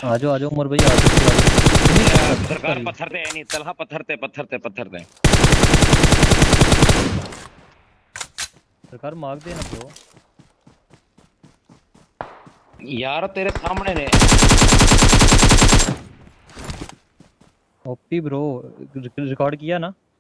आ जाओ उमर भाई, आ जाओ सरकार पत्थर ते है नहीं तलहा, पत्थर ते पत्थर ते पत्थर ते। सरकार मार देना ब्रो। यार तेरे सामने ने। ओपी ब्रो, रिकॉर्ड किया ना।